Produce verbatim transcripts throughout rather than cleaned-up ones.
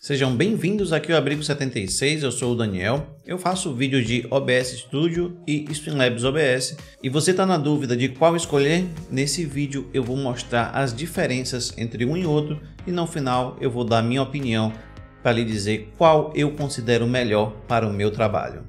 Sejam bem-vindos aqui ao Abrigo setenta e seis, eu sou o Daniel, eu faço vídeos de O B S Studio e Streamlabs O B S e você está na dúvida de qual escolher? Nesse vídeo eu vou mostrar as diferenças entre um e outro e no final eu vou dar a minha opinião para lhe dizer qual eu considero melhor para o meu trabalho.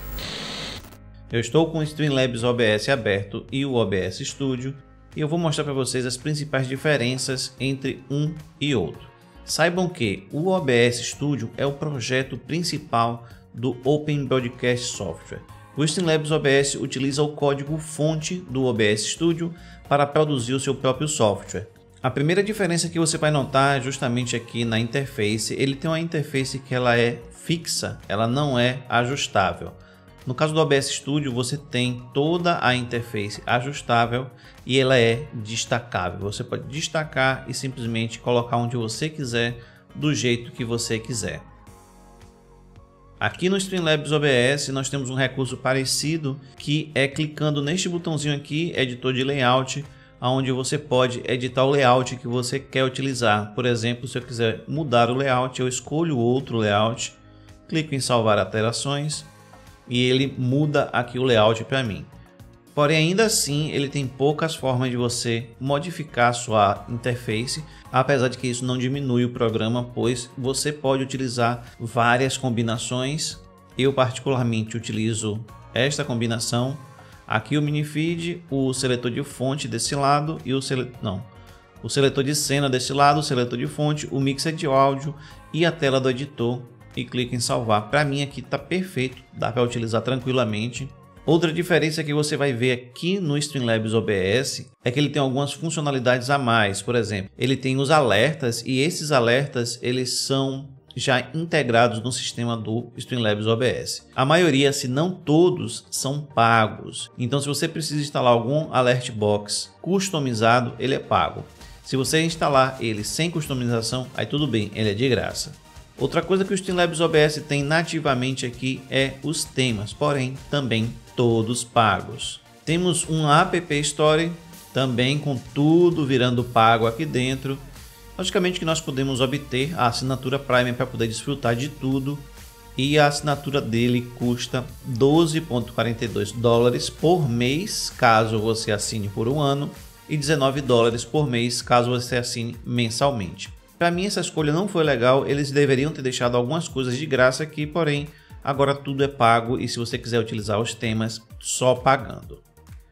Eu estou com o Streamlabs O B S aberto e o O B S Studio e eu vou mostrar para vocês as principais diferenças entre um e outro. Saibam que o O B S Studio é o projeto principal do Open Broadcast Software. O Streamlabs O B S utiliza o código fonte do O B S Studio para produzir o seu próprio software. A primeira diferença que você vai notar é justamente aqui na interface. Ele tem uma interface que ela é fixa, ela não é ajustável. No caso do O B S Studio, você tem toda a interface ajustável e ela é destacável. Você pode destacar e simplesmente colocar onde você quiser, do jeito que você quiser. Aqui no Streamlabs O B S nós temos um recurso parecido, que é clicando neste botãozinho aqui, editor de layout, onde você pode editar o layout que você quer utilizar. Por exemplo, se eu quiser mudar o layout, eu escolho outro layout, clico em salvar alterações e ele muda aqui o layout para mim. Porém, ainda assim, ele tem poucas formas de você modificar sua interface, apesar de que isso não diminui o programa, pois você pode utilizar várias combinações. Eu particularmente utilizo esta combinação, aqui o minifeed, o seletor de fonte desse lado e o sele... não, o seletor de cena desse lado, o seletor de fonte, o mixer de áudio e a tela do editor. E clique em salvar. Para mim aqui está perfeito, dá para utilizar tranquilamente. Outra diferença que você vai ver aqui no Streamlabs O B S é que ele tem algumas funcionalidades a mais. Por exemplo, ele tem os alertas e esses alertas eles são já integrados no sistema do Streamlabs O B S. A maioria, se não todos, são pagos. Então, se você precisa instalar algum alert box customizado, ele é pago. Se você instalar ele sem customização, aí tudo bem, ele é de graça. Outra coisa que o Streamlabs O B S tem nativamente aqui é os temas, porém também todos pagos. Temos um App Store também com tudo virando pago aqui dentro. Logicamente que nós podemos obter a assinatura Prime para poder desfrutar de tudo e a assinatura dele custa doze vírgula quarenta e dois dólares por mês caso você assine por um ano e dezenove dólares por mês caso você assine mensalmente. Para mim essa escolha não foi legal, eles deveriam ter deixado algumas coisas de graça aqui, porém agora tudo é pago e se você quiser utilizar os temas, só pagando.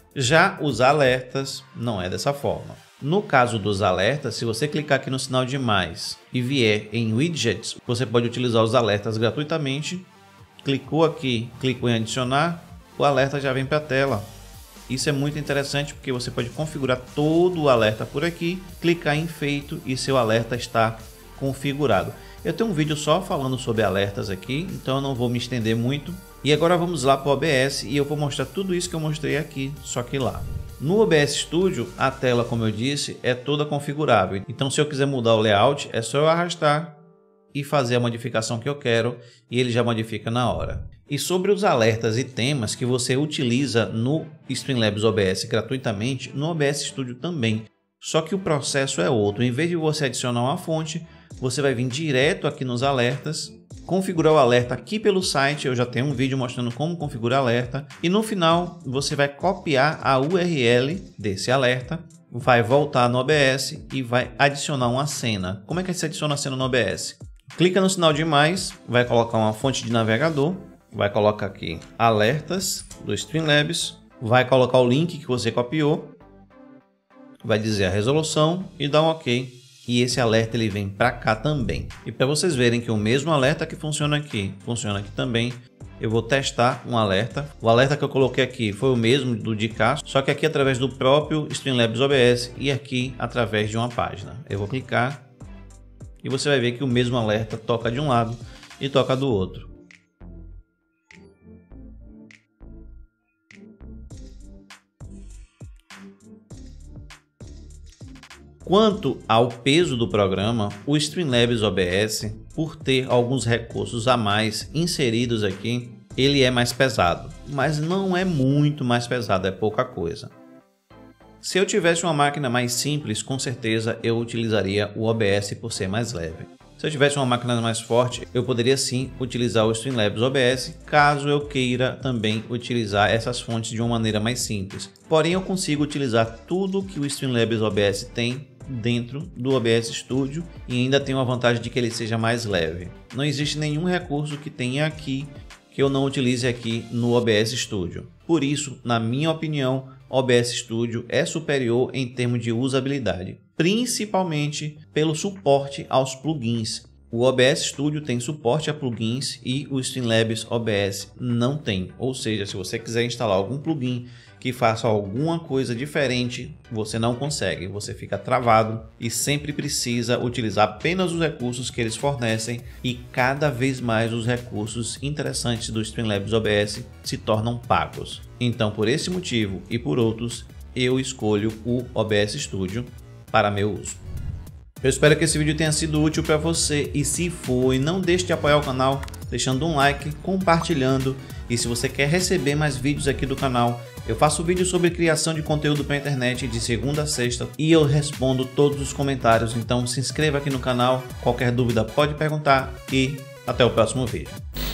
Já os alertas não é dessa forma. No caso dos alertas, se você clicar aqui no sinal de mais e vier em widgets, você pode utilizar os alertas gratuitamente. Clicou aqui, clicou em adicionar, o alerta já vem para a tela. Isso é muito interessante porque você pode configurar todo o alerta por aqui, clicar em feito e seu alerta está configurado. Eu tenho um vídeo só falando sobre alertas aqui, então eu não vou me estender muito. E agora vamos lá para o O B S e eu vou mostrar tudo isso que eu mostrei aqui, só que lá. No O B S Studio, a tela, como eu disse, é toda configurável. Então se eu quiser mudar o layout, é só eu arrastar e fazer a modificação que eu quero e ele já modifica na hora. E sobre os alertas e temas que você utiliza no Streamlabs O B S gratuitamente, no O B S Studio também. Só que o processo é outro. Em vez de você adicionar uma fonte, você vai vir direto aqui nos alertas, configurar o alerta aqui pelo site. Eu já tenho um vídeo mostrando como configurar alerta. E no final, você vai copiar a U R L desse alerta, vai voltar no O B S e vai adicionar uma cena. Como é que se adiciona a cena no O B S? Clica no sinal de mais, vai colocar uma fonte de navegador. Vai colocar aqui alertas do Streamlabs, vai colocar o link que você copiou, vai dizer a resolução e dá um OK. E esse alerta ele vem para cá também. E para vocês verem que o mesmo alerta que funciona aqui, funciona aqui também, eu vou testar um alerta. O alerta que eu coloquei aqui foi o mesmo do de cá, só que aqui através do próprio Streamlabs O B S e aqui através de uma página. Eu vou clicar e você vai ver que o mesmo alerta toca de um lado e toca do outro. Quanto ao peso do programa, o Streamlabs O B S, por ter alguns recursos a mais inseridos aqui, ele é mais pesado, mas não é muito mais pesado, é pouca coisa. Se eu tivesse uma máquina mais simples, com certeza eu utilizaria o O B S por ser mais leve. Se eu tivesse uma máquina mais forte, eu poderia sim utilizar o Streamlabs O B S, caso eu queira também utilizar essas fontes de uma maneira mais simples. Porém, eu consigo utilizar tudo que o Streamlabs O B S tem dentro do O B S Studio e ainda tem uma vantagem de que ele seja mais leve. Não existe nenhum recurso que tenha aqui que eu não utilize aqui no O B S Studio. Por isso, na minha opinião, o O B S Studio é superior em termos de usabilidade, principalmente pelo suporte aos plugins. O O B S Studio tem suporte a plugins e o Streamlabs O B S não tem. Ou seja, se você quiser instalar algum plugin que faça alguma coisa diferente, você não consegue, você fica travado e sempre precisa utilizar apenas os recursos que eles fornecem, e cada vez mais os recursos interessantes do Streamlabs O B S se tornam pagos. Então, por esse motivo e por outros, eu escolho o O B S Studio para meu uso. Eu espero que esse vídeo tenha sido útil para você, e se foi, não deixe de apoiar o canal deixando um like, compartilhando, e se você quer receber mais vídeos aqui do canal, eu faço vídeo sobre criação de conteúdo para a internet de segunda a sexta e eu respondo todos os comentários, então se inscreva aqui no canal, qualquer dúvida pode perguntar e até o próximo vídeo.